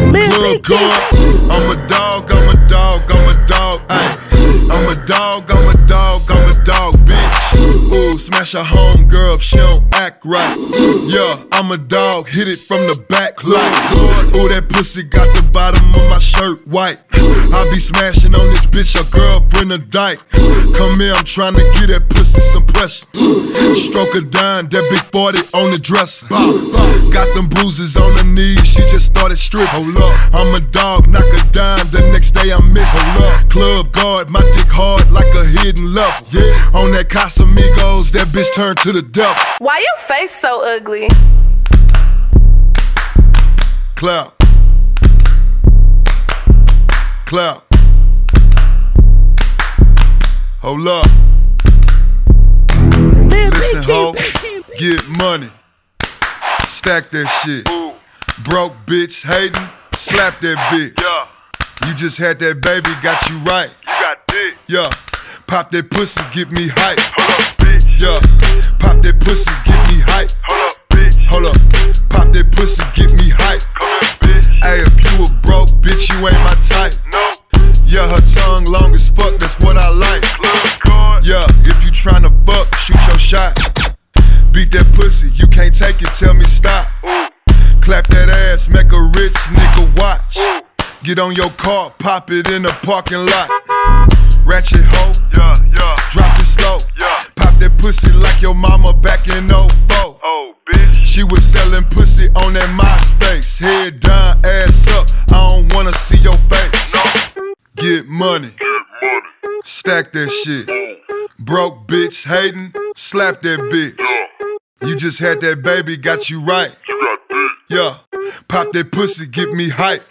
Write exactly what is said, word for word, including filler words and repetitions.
Club guard. I'm a dog, I'm a dog, I'm a dog. Ay. I'm a dog, I'm a dog, I'm a dog, bitch. Ooh, smash a home girl if she don't act right. Yeah, I'm a dog, hit it from the back like. Ooh, that pussy got the bottom of my shirt white. I be smashing on this bitch, a girl bring a dyke. Come here, I'm trying to get that pussy some pressure. Stroke a dime, that big forty on the dresser. Got them bruises on her knees, she just started stripping. Hold up, I'm a dog, knock a dime, the next day I'm missing. Hold up, club guard, my dick hard like a hidden level. Yeah, on that Casamigos, that bitch turned to the devil. Why your face so ugly? Clap. Clap. Hold up. Listen, ho, get money. Stack that shit. Broke bitch hating, slap that bitch. You just had that baby, got you right. You got dick. Yeah, pop that pussy, get me hype. Hold up, bitch. Yeah, pop that pussy, get me hype. Hold up, bitch. Hold up, pop that pussy, get me hype. Come here, bitch. Hey, if you a broke bitch, you ain't my type. No. Yeah, her tongue long as fuck, that's what I like. Club guard. Yeah, if you tryna fuck, shoot your shot. Beat that pussy, you can't take it, tell me stop. Ooh. Clap that ass, make a rich nigga watch. Ooh. Get on your car, pop it in the parking lot. Ratchet hoe, Yeah, yeah, drop it slow. yeah. Pop that pussy like your mama back in oh four. Oh, bitch. She was selling pussy on that MySpace. Head down, ass up, I don't wanna see your face. No. Get money, Get money. stack that shit. Ooh. Broke bitch hating, slap that bitch. Yeah. You just had that baby, got you right. You got dick. Yeah, pop that pussy, get me hype.